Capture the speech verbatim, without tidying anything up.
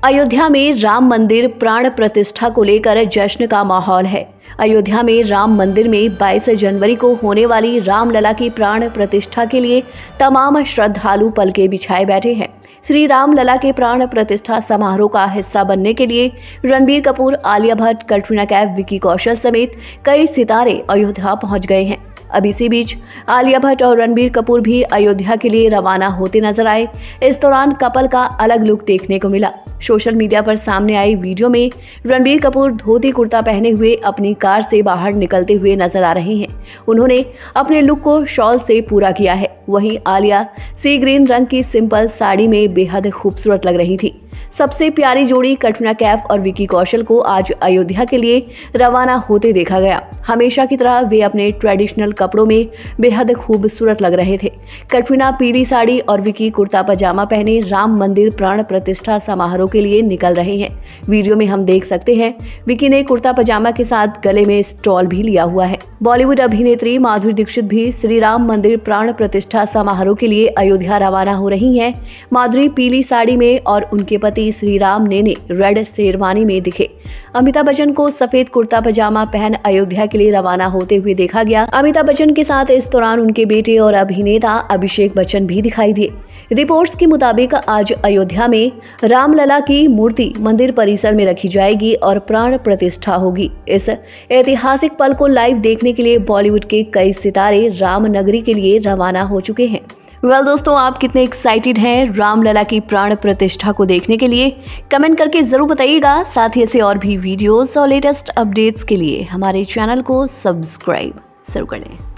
अयोध्या में राम मंदिर प्राण प्रतिष्ठा को लेकर जश्न का माहौल है। अयोध्या में राम मंदिर में बाईस जनवरी को होने वाली रामलला की प्राण प्रतिष्ठा के लिए तमाम श्रद्धालु पलके बिछाए बैठे हैं। श्री रामलला के प्राण प्रतिष्ठा समारोह का हिस्सा बनने के लिए रणबीर कपूर, आलिया भट्ट, कटरीना कैफ, विकी कौशल समेत कई सितारे अयोध्या पहुंच गए हैं। अब इसी बीच आलिया भट्ट और रणबीर कपूर भी अयोध्या के लिए रवाना होते नजर आए। इस दौरान कपल का अलग लुक देखने को मिला। सोशल मीडिया पर सामने आई वीडियो में रणबीर कपूर धोती कुर्ता पहने हुए अपनी कार से बाहर निकलते हुए नजर आ रहे हैं। उन्होंने अपने लुक को शॉल से पूरा किया है। वहीं आलिया सी ग्रीन रंग की सिंपल साड़ी में बेहद खूबसूरत लग रही थी। सबसे प्यारी जोड़ी कटरीना कैफ और विकी कौशल को आज अयोध्या के लिए रवाना होते देखा गया। हमेशा की तरह वे अपने ट्रेडिशनल कपड़ों में बेहद खूबसूरत लग रहे थे। कटरीना पीली साड़ी और विकी कुर्ता पजामा पहने राम मंदिर प्राण प्रतिष्ठा समारोह के लिए निकल रहे हैं। वीडियो में हम देख सकते हैं विकी ने कुर्ता पजामा के साथ गले में स्टॉल भी लिया हुआ है। बॉलीवुड अभिनेत्री माधुरी दीक्षित भी श्री राम मंदिर प्राण प्रतिष्ठा समारोह के लिए अयोध्या रवाना हो रही है। माधुरी पीली साड़ी में और उनके पति श्री राम ने रेड शेरवानी में दिखे। अमिताभ बच्चन को सफेद कुर्ता पजामा पहन अयोध्या के लिए रवाना होते हुए देखा गया। अमिताभ बच्चन के साथ इस दौरान उनके बेटे और अभिनेता अभिषेक बच्चन भी दिखाई दिए। रिपोर्ट्स के मुताबिक आज अयोध्या में रामलला की मूर्ति मंदिर परिसर में रखी जाएगी और प्राण प्रतिष्ठा होगी। इस ऐतिहासिक पल को लाइव देखने के लिए बॉलीवुड के कई सितारे रामनगरी के लिए रवाना हो चुके हैं। वेल well, दोस्तों, आप कितने एक्साइटेड हैं रामलला की प्राण प्रतिष्ठा को देखने के लिए? कमेंट करके जरूर बताइएगा। साथ ही ऐसे और भी वीडियोस और लेटेस्ट अपडेट्स के लिए हमारे चैनल को सब्सक्राइब जरूर कर लें।